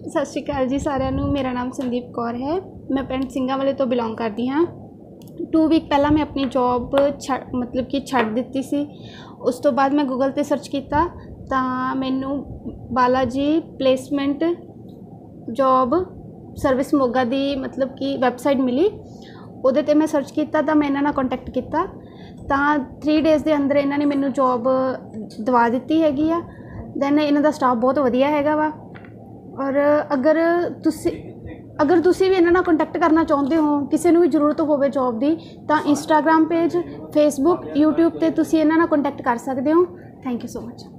सत श्री अकाल जी सारिਆਂ ਨੂੰ। मेरा नाम संदीप कौर है। मैं पिंड ਸਿੰਘਾਂ वाले तो बिलोंग करती हाँ। 2 वीक पहला मैं अपनी जॉब मतलब कि छड्ड दित्ती सी। उस तो बाद मैं गूगल ते सर्च किया तो मैनू Balaji placement job service Moga दी मतलब कि वैबसाइट मिली। उहदे ते मैं सर्च किया तो मैं इन्हां नाल कॉन्टैक्ट किया तो 3 डेज़ के अंदर इन्होंने मैनू जॉब दवा दी हैगी आ। दैन इन्हां दा स्टाफ बहुत वधिया हैगा वा। और अगर तुसी भी इन्हां नाल कॉन्टैक्ट करना चाहते हो, किसी को भी जरूरत होवे जॉब की, तो इंस्टाग्राम पेज, फेसबुक, यूट्यूब ते तुसी इन्हां नाल कॉन्टैक्ट कर सकते हो। Thank you so much.